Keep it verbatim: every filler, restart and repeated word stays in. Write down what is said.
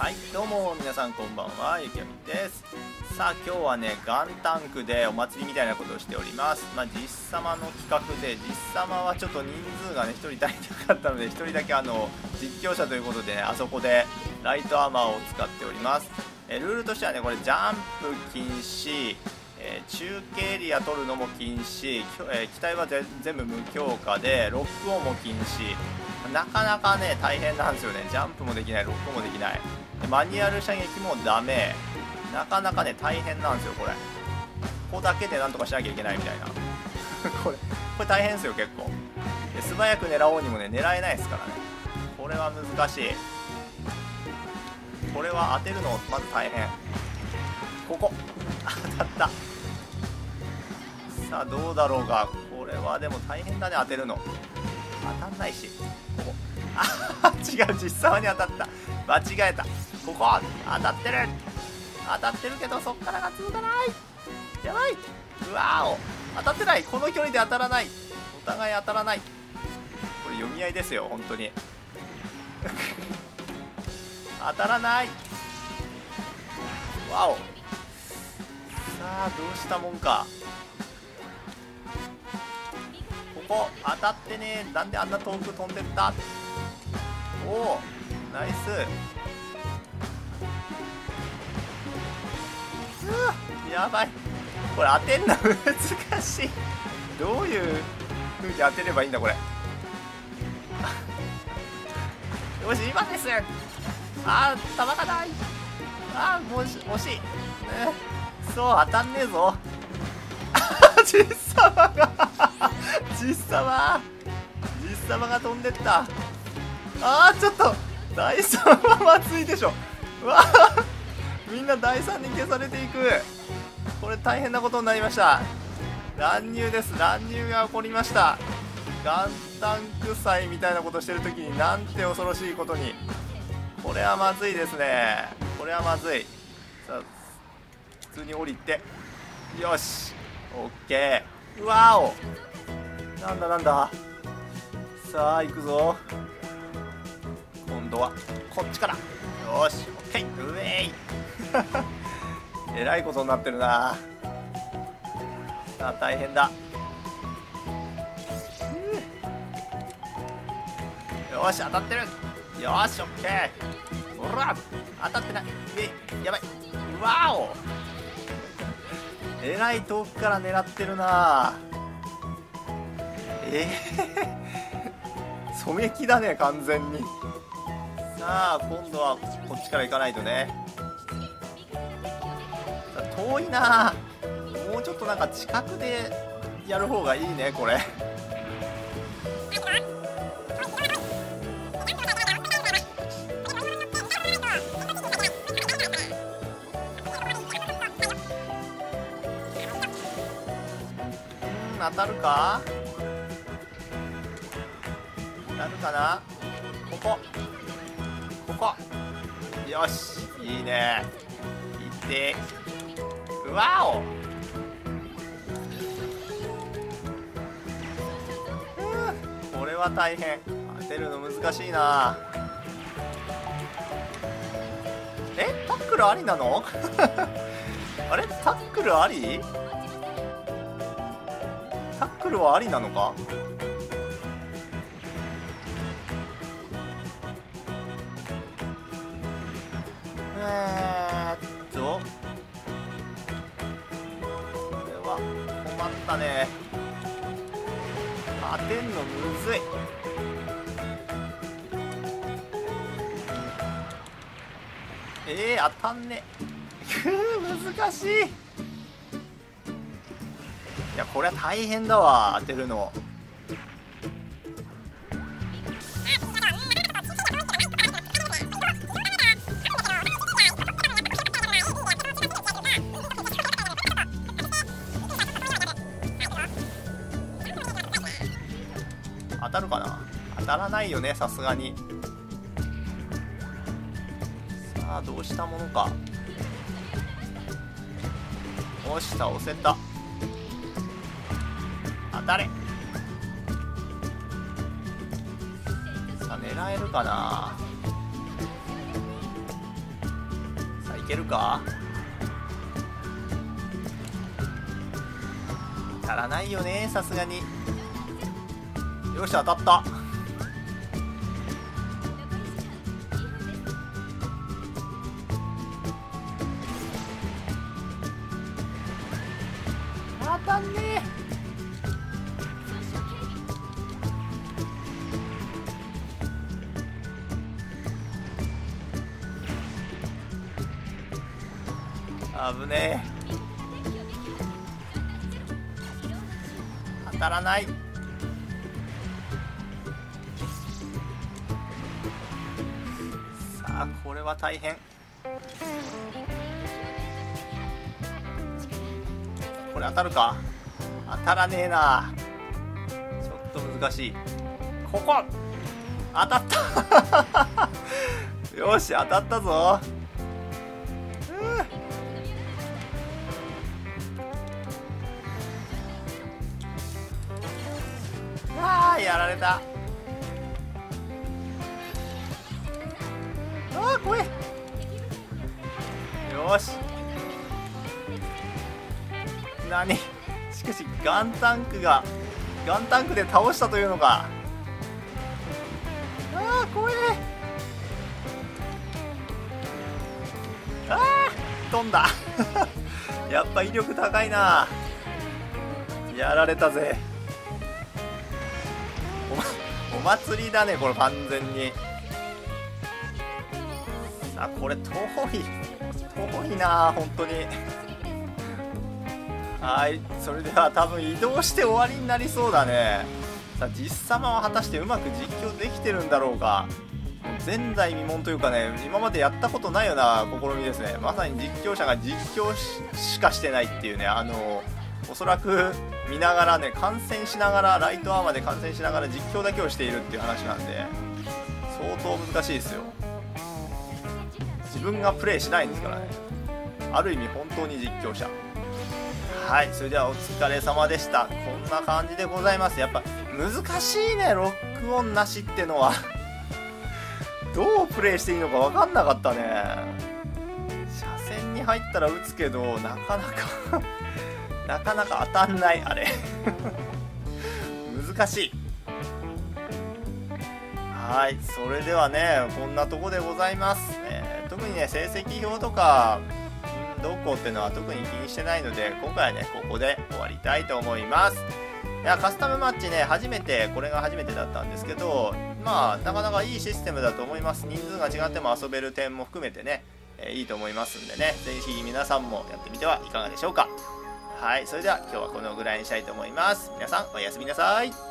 はい、どうも皆さんこんばんは、ゆきやみです。さあ今日はね、ガンタンクでお祭りみたいなことをしております。まあ実様の企画で、実様はちょっと人数がねひとり足りなかったので、ひとりだけあの実況者ということでね、あそこでライトアーマーを使っております。えルールとしてはね、これジャンプ禁止、えー、中継エリア取るのも禁止、えー、機体は全部無強化でロックオンも禁止。なかなかね大変なんですよね。ジャンプもできない、ロックもできない、マニュアル射撃もダメ、なかなかね大変なんですよ。これここだけでなんとかしなきゃいけないみたいなこれこれ大変ですよ結構。で素早く狙おうにもね狙えないですからね。これは難しい。これは当てるのまず大変。ここ当たった。さあどうだろうが、これはでも大変だね当てるの。当たんないし、ここあ違う、実際に当たった、間違えた。ここ当たってる、当たってるけどそっからが続かない。やばい、うわお、当たってない。この距離で当たらない、お互い当たらない。これ読み合いですよ本当に当たらない。わお、さあどうしたもんか。ここ当たってね。なんであんな遠く飛んでった。おおナイス。うわやばい、これ当てんの難しい。どういう風に当てればいいんだこれよし今です。あー弾がない。あーもし惜しい、ね、そう当たんねえぞ実様が実様実様が飛んでった。あーちょっと第三はまずいでしょ。うわみんな第三に消されていく。これ大変なことになりました。乱入です。乱入が起こりました。ガンタンク祭みたいなことしてる時になんて恐ろしいことに。これはまずいですね。これはまずい。さあ普通に降りて、よしオッケー。うわお、なんだなんだ。さあ行くぞ。今度はこっちから。よしオッケー、うえいえらいことになってるな。さあ大変だ。よし当たってる。よしオッケー。ほら当たってない。えやばい。わおえらい遠くから狙ってるな。えー、狙撃だね完全に。さあ今度はこっちから行かないとね。さあ遠いな。もうちょっとなんか近くでやる方がいいねこれ当たるか当たるかな。ここここよしいいね。いってうわお、これは大変。当てるの難しいな。えタックルありなのあれタックルあり、タックルはありなのか。えーっとこれは困ったね。当てんのむずい。えー、当たんね難しい。いやこれは大変だわ当てるの。当たるかな。当たらないよねさすがに。さあどうしたものか。よし倒せた。当たれ。さあ狙えるかな。 けるか。足らないよね、さすがに。よし、当たった。当たんねえ。危ねえ。当たらない。さあこれは大変。これ当たるか。当たらねえな。ちょっと難しい。ここ当たったよし、当たったぞ。あー、やられた。あー、怖え。よし。何、しかしガンタンクがガンタンクで倒したというのか。あー、怖え。あー、飛んだやっぱ威力高いな。やられたぜ。お祭りだねこれ、完全に。さあこれ遠い遠いな本当に。はい、それでは多分移動して終わりになりそうだね。さあ実様は果たしてうまく実況できてるんだろうか。前代未聞というかね、今までやったことないような試みですね。まさに実況者が実況 し, しかしてないっていうね。あのおそらく見ながらね、観戦しながら、ライトアーマーで観戦しながら実況だけをしているっていう話なんで、相当難しいですよ。自分がプレイしないんですからね。ある意味本当に実況者。はい、それではお疲れ様でした。こんな感じでございます。やっぱ難しいね、ロックオンなしってのはどうプレイしていいのか分かんなかったね。車線に入ったら打つけど、なかなかなかなか当たんない、あれ難しい。はい、それではね、こんなとこでございます、えー、特にね成績表とかどうこうっていうのは特に気にしてないので、今回はねここで終わりたいと思います。いやカスタムマッチね、初めて、これが初めてだったんですけど、まあなかなかいいシステムだと思います。人数が違っても遊べる点も含めてね、えー、いいと思いますんでね、ぜひ皆さんもやってみてはいかがでしょうか。はい、それでは今日はこのぐらいにしたいと思います。皆さんおやすみなさい。